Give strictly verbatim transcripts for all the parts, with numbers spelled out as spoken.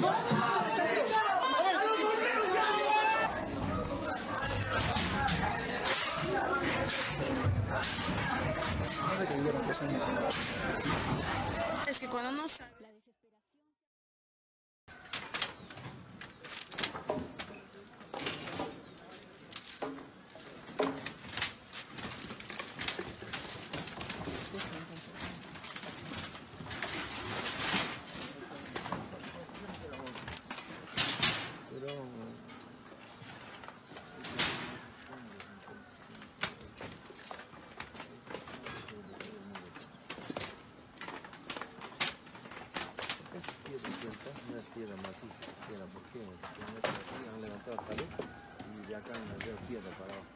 Es que cuando no sale la desesperación. No es piedra maciza, es piedra pequeña, porque así han levantado la pared y de acá han metido piedra para abajo.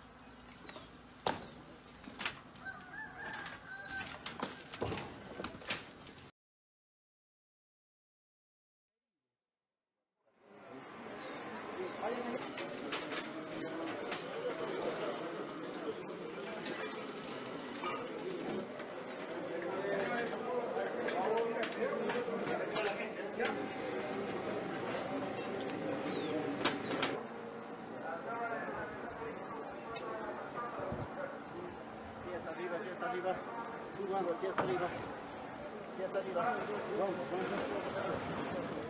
Arriba, suban, aquí hasta arriba, aquí hasta arriba, vamos, vamos.